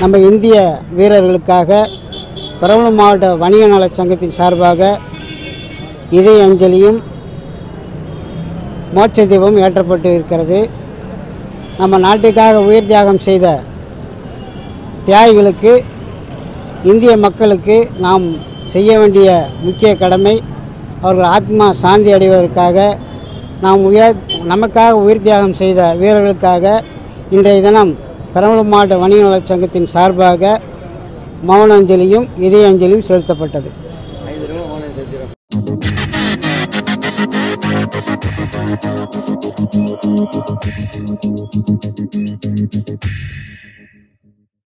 நம்ம இந்திய வீரர்களுக்காக பெரம்பலூர் மாவட்ட வணிக நலச் சங்கத்தின் சார்பாக இதய அஞ்சலியும் மோட்ச தீபம் ஏற்றப்பட்டு இருக்கிறது. நம்ம நாட்டுக்காக உயிர் தியாகம் செய்த தியாகிகளுக்கு, இந்திய மக்களுக்கு நாம் செய்ய வேண்டிய முக்கிய கடமை அவர்கள் ஆத்மா சாந்தி அடைவதற்காக நமக்காக உயிர் தியாகம் செய்த வீரர்களுக்காக இன்றைய தினம் பெரம்பலூர் மாவட்ட வணிக நலச் சங்கத்தின் சார்பாக மௌன அஞ்சலியும் இதய அஞ்சலியும் செலுத்தப்பட்டது.